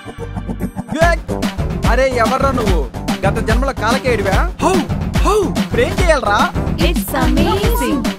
అరే ఎవర్రా నువ్వు? గత జన్మల కాలకేడివా? హౌ హౌ బ్రేక్ చేయాలరా? It's amazing.